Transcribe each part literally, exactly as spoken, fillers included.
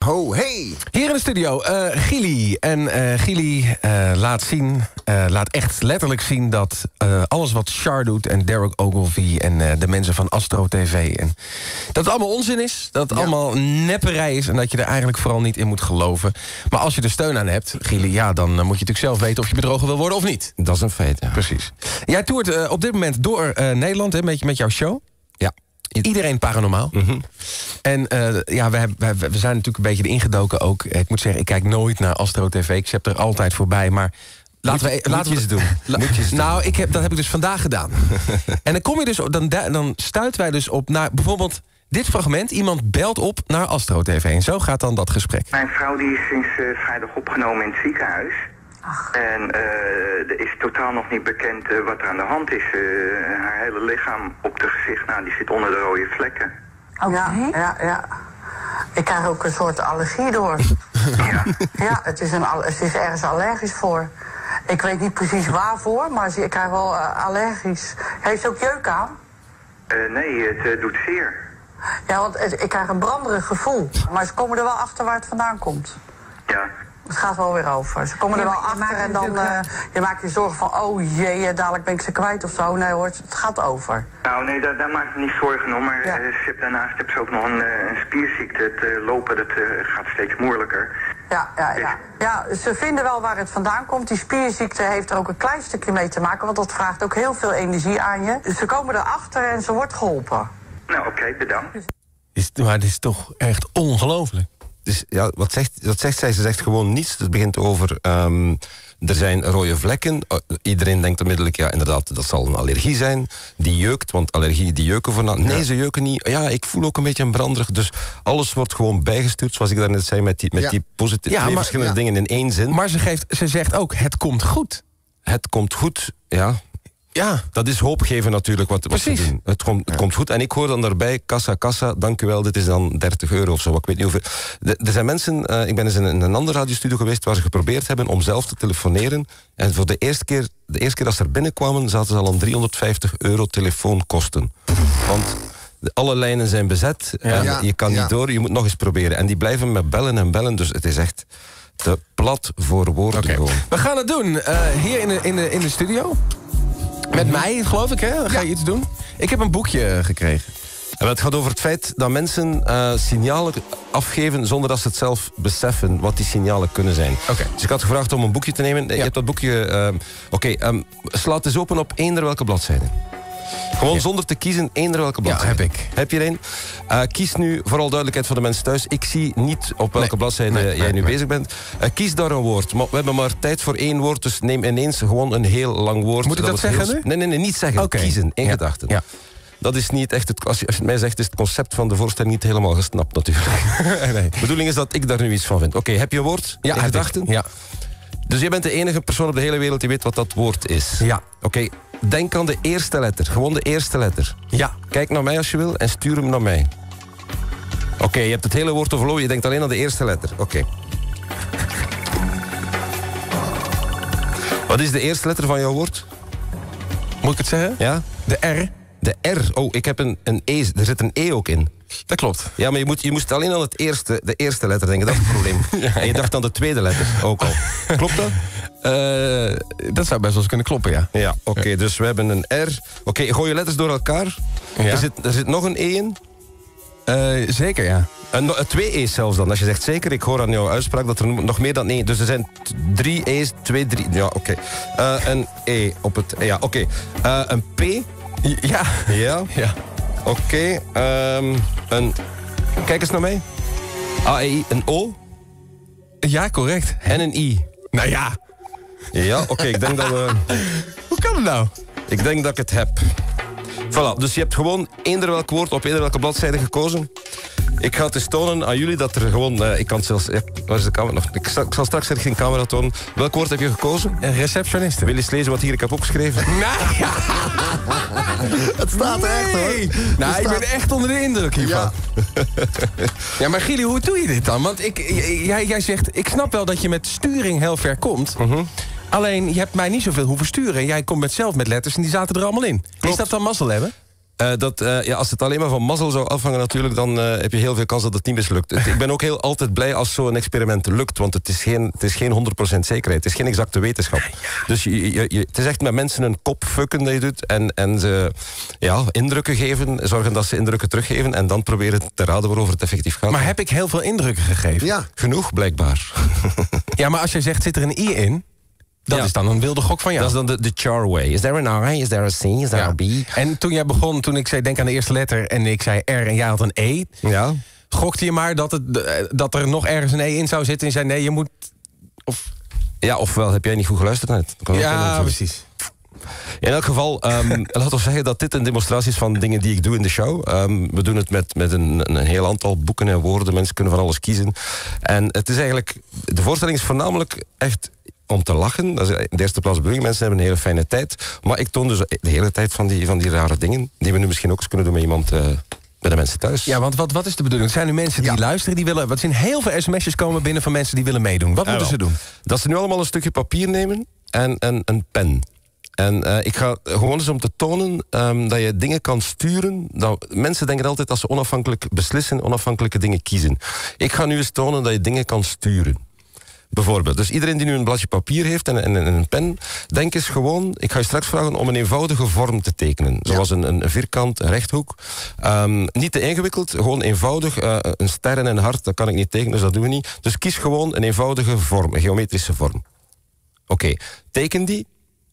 Ho, hey! Hier in de studio, uh, Gili. En uh, Gili uh, laat zien, uh, laat echt letterlijk zien dat uh, alles wat Char doet en Derek Ogilvie en uh, de mensen van Astro T V, en dat het allemaal onzin is, dat het ja. allemaal nepperij is en dat je er eigenlijk vooral niet in moet geloven. Maar als je er steun aan hebt, Gili, ja, dan uh, moet je natuurlijk zelf weten of je bedrogen wil worden of niet. Dat is een feit, ja. Precies. Jij toert uh, op dit moment door uh, Nederland, hè, met, met jouw show. Ja. Iedereen paranormaal. Mm-hmm. En uh, ja, we, hebben, we, we zijn natuurlijk een beetje erin gedoken ook. Ik moet zeggen, ik kijk nooit naar Astro T V. Ik zet er altijd voorbij, maar laten moet, we... Laten moet we je ze doen. La, moet je ze nou, doen. Ik heb, dat heb ik dus vandaag gedaan. En dan kom je dus, dan, dan stuiten wij dus op naar bijvoorbeeld dit fragment. Iemand belt op naar Astro T V. En zo gaat dan dat gesprek. Mijn vrouw die is sinds uh, vrijdag opgenomen in het ziekenhuis. Ach. En uh, er is totaal nog niet bekend uh, wat er aan de hand is. Uh, haar hele lichaam op de gezicht, nou, die zit onder de rode vlekken. Oh, ja, ja, ja. Ik krijg ook een soort allergie door. Ja, ja het, is een, het is ergens allergisch voor. Ik weet niet precies waarvoor, maar ik krijg wel uh, allergisch. Heeft ze ook jeuk aan? Uh, nee, het uh, doet zeer. Ja, want het, ik krijg een branderig gevoel. Maar ze komen er wel achter waar het vandaan komt. Ja. Het gaat wel weer over. Ze komen er wel achter en dan uh, je maakt je zorgen van... oh jee, dadelijk ben ik ze kwijt of zo. Nee hoor, het gaat over. Nou nee, daar, daar maak ik me niet zorgen om. Maar ja. uh, ze, daarnaast heb ze ook nog een, uh, een spierziekte. Het uh, lopen dat, uh, gaat steeds moeilijker. Ja, ja, ja. ja, ze vinden wel waar het vandaan komt. Die spierziekte heeft er ook een klein stukje mee te maken. Want dat vraagt ook heel veel energie aan je. Dus ze komen erachter en ze wordt geholpen. Nou oké, okay, bedankt. Is, maar het is toch echt ongelooflijk. Dus ja, wat zegt, wat zegt zij? Ze zegt gewoon niets. Het begint over... Um, er zijn rode vlekken. Uh, iedereen denkt onmiddellijk, ja, inderdaad, dat zal een allergie zijn. Die jeukt, want allergie, die jeuken voor... Nee, ja. Ze jeuken niet. Ja, ik voel ook een beetje een branderig. Dus alles wordt gewoon bijgestuurd, zoals ik daarnet zei... met die, met ja. die positieve, ja, twee maar, verschillende ja. dingen in één zin. Maar ze, geeft, ze zegt ook, het komt goed. Het komt goed, ja... Ja, dat is hoopgeven natuurlijk wat, wat ze doen. Het, komt, het ja. komt goed. En ik hoor dan daarbij, kassa, kassa, dank u wel, dit is dan dertig euro of zo. Ik weet niet hoeveel. De, er zijn mensen, uh, ik ben eens in, in een andere radiostudio geweest... waar ze geprobeerd hebben om zelf te telefoneren. En voor de eerste keer, de eerste keer dat ze er binnenkwamen... zaten ze al aan driehonderdvijftig euro telefoonkosten. Want alle lijnen zijn bezet. Ja. En ja. je kan niet ja. door, je moet nog eens proberen. En die blijven met bellen en bellen, dus het is echt... te plat voor woorden okay. gewoon. We gaan het doen, uh, hier in de, in, de, in de studio... Met mij, geloof ik, hè? Dan ga je ja. iets doen. Ik heb een boekje gekregen. En het gaat over het feit dat mensen uh, signalen afgeven... zonder dat ze het zelf beseffen wat die signalen kunnen zijn. Okay. Dus ik had gevraagd om een boekje te nemen. Ja. Je hebt dat boekje... Uh, Oké, okay, um, sla het eens open op eender welke bladzijde. Gewoon ja. zonder te kiezen, eender welke bladzijde. Ja, heb ik. Heb je er een? Uh, kies nu, vooral duidelijkheid voor de mensen thuis... ik zie niet op welke nee. bladzijde nee, jij nee, nu nee. bezig bent. Uh, kies daar een woord. Maar we hebben maar tijd voor één woord... dus neem ineens gewoon een heel lang woord. Moet ik dat zeggen heel... nu? Nee, nee, nee, niet zeggen. Okay. Kiezen, in ja. gedachten. Ja. Dat is niet echt het... Als je, als je het mij zegt, is het concept van de voorstelling niet helemaal gesnapt natuurlijk. nee. De bedoeling is dat ik daar nu iets van vind. Oké, okay, heb je een woord ja, in gedachten? Ja. Dus jij bent de enige persoon op de hele wereld die weet wat dat woord is? Ja. Oké, okay. Denk aan de eerste letter. Gewoon de eerste letter. Ja. Kijk naar mij als je wil en stuur hem naar mij. Oké, okay, je hebt het hele woord overlopen. Je denkt alleen aan de eerste letter. Oké. Okay. Wat is de eerste letter van jouw woord? Moet ik het zeggen? Ja? De R. De R. Oh, ik heb een, een E. Er zit een E ook in. Dat klopt. Ja, maar je, moet, je moest alleen aan het eerste, de eerste letter denken. Dat is het probleem. ja. En je dacht aan de tweede letter ook al. Klopt dat? Uh, dat zou best wel eens kunnen kloppen, ja. Ja, oké. Okay, dus we hebben een R. Oké, okay, gooi je letters door elkaar. Ja. Er, zit, er zit nog een E in. Uh, zeker, ja. Een, een, twee E's zelfs dan. Als je zegt zeker, ik hoor aan jouw uitspraak dat er nog meer dan één... Dus er zijn t- drie E's, twee, drie... Ja, oké. Okay. Uh, een E op het... Ja, oké. Okay. Uh, een P... Ja. Ja? Ja. Oké. Okay, um, een... Kijk eens naar mij. A, E, I. Een O? Ja, correct. En een I. Nou ja. Ja, oké. Okay, ik denk dat we... Hoe kan het nou? Ik denk dat ik het heb. Voilà. Dus je hebt gewoon eender welk woord op eender welke bladzijde gekozen. Ik ga het eens tonen aan jullie dat er gewoon... Uh, ik kan het zelfs... Ja, waar is de camera nog? Ik zal, ik zal straks geen camera tonen. Welk woord heb je gekozen? Een receptioniste. Wil je eens lezen wat hier ik heb opgeschreven? Nee! Het staat nee. er echt, hoor. Nou, ik staat... ben echt onder de indruk hiervan. Ja, ja maar Gili, hoe doe je dit dan? Want ik, jij, jij zegt... Ik snap wel dat je met sturing heel ver komt... Uh-huh. Alleen, je hebt mij niet zoveel hoeven sturen. Jij komt met zelf met letters en die zaten er allemaal in. Klopt. Is dat dan mazzel hebben? Uh, dat, uh, ja, als het alleen maar van mazzel zou afhangen natuurlijk, dan uh, heb je heel veel kans dat het niet mislukt. Ik ben ook heel altijd blij als zo'n experiment lukt, want het is geen, het is geen honderd procent zekerheid. Het is geen exacte wetenschap. Ja, ja. Dus je, je, je, het is echt met mensen een kop fucken dat je doet en, en ze ja, indrukken geven, zorgen dat ze indrukken teruggeven en dan proberen te raden waarover het effectief gaat. Maar heb ik heel veel indrukken gegeven? Ja. Genoeg, blijkbaar. Ja, maar als jij zegt, zit er een i in? Dat ja. is dan een wilde gok van jou. Dat is dan de, de char way. Is there an I? Is there a C? Is there ja. a B? En toen jij begon, toen ik zei denk aan de eerste letter en ik zei R en jij had een E. Ja. Gokte je maar dat, het, dat er nog ergens een E in zou zitten en zei nee, je moet... Of... Ja, ofwel heb jij niet goed geluisterd net. Ja, precies. In elk geval, um, laten we zeggen dat dit een demonstratie is van dingen die ik doe in de show. Um, we doen het met, met een, een heel aantal boeken en woorden. Mensen kunnen van alles kiezen. En het is eigenlijk... De voorstelling is voornamelijk echt... om te lachen, dat is in de eerste plaats bedoeling. Mensen hebben een hele fijne tijd. Maar ik toon dus de hele tijd van die, van die rare dingen... die we nu misschien ook eens kunnen doen met iemand... Uh, bij de mensen thuis. Ja, want wat, wat is de bedoeling? Er zijn nu mensen die ja. luisteren, die willen... Wat zijn heel veel sms'jes komen binnen van mensen die willen meedoen. Wat ja, moeten ze doen? Dat ze nu allemaal een stukje papier nemen en, en een pen. En uh, ik ga gewoon eens om te tonen um, dat je dingen kan sturen. Dat, mensen denken altijd dat ze onafhankelijk beslissen, onafhankelijke dingen kiezen. Ik ga nu eens tonen dat je dingen kan sturen. Bijvoorbeeld. Dus iedereen die nu een bladje papier heeft en, en, en een pen, denk eens gewoon, ik ga je straks vragen om een eenvoudige vorm te tekenen. Zoals ja. een, een vierkant, een rechthoek. Um, niet te ingewikkeld, gewoon eenvoudig. Uh, een ster en een hart, dat kan ik niet tekenen, dus dat doen we niet. Dus kies gewoon een eenvoudige vorm, een geometrische vorm. Oké, okay. Teken die.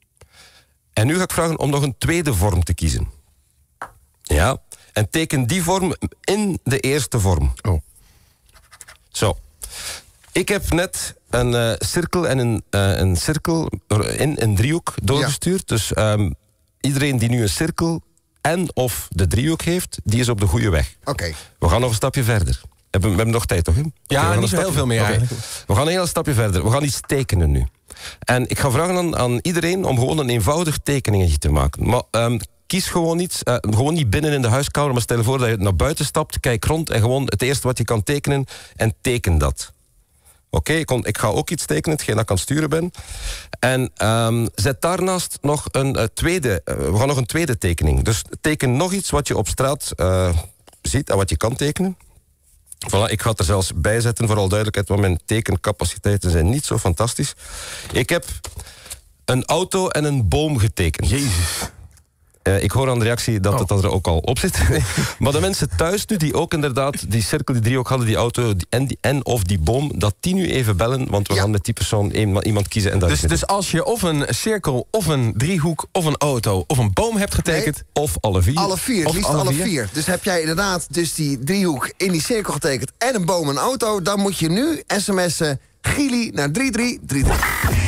En nu ga ik vragen om nog een tweede vorm te kiezen. Ja, en teken die vorm in de eerste vorm. Oh. Zo. Ik heb net een uh, cirkel en een, uh, een cirkel in een driehoek doorgestuurd. Ja. Dus um, iedereen die nu een cirkel en of de driehoek heeft, die is op de goede weg. Oké. Okay. We gaan nog een stapje verder. We hebben, we hebben nog tijd, toch? Hè? Ja, okay, niet zo heel veel meer okay. eigenlijk. We gaan een heel stapje verder. We gaan iets tekenen nu. En ik ga vragen aan, aan iedereen om gewoon een eenvoudig tekeningetje te maken. Maar um, kies gewoon iets, uh, gewoon niet binnen in de huiskamer, maar stel je voor dat je naar buiten stapt, kijk rond en gewoon het eerste wat je kan tekenen en teken dat. Oké, okay, ik, ik ga ook iets tekenen, hetgeen dat ik aan het sturen ben. En um, zet daarnaast nog een uh, tweede... Uh, we gaan nog een tweede tekening. Dus teken nog iets wat je op straat uh, ziet en wat je kan tekenen. Voilà, ik ga het er zelfs bij zetten, voor al duidelijkheid, want mijn tekencapaciteiten zijn niet zo fantastisch. Ik heb een auto en een boom getekend. Jezus. Uh, ik hoor aan de reactie dat oh. het er ook al op zit. Maar de mensen thuis nu, die ook inderdaad die cirkel, die driehoek hadden, die auto die, en, die, en of die boom, dat die nu even bellen, want we ja. gaan met die persoon een, iemand kiezen. En dat dus, dus als je of een cirkel, of een driehoek, of een auto, of een boom hebt getekend... Nee. Of alle vier. Alle vier, het liefst alle, alle vier. vier. Dus heb jij inderdaad dus die driehoek in die cirkel getekend en een boom en een auto, dan moet je nu sms'en Gili naar drie drie drie drie.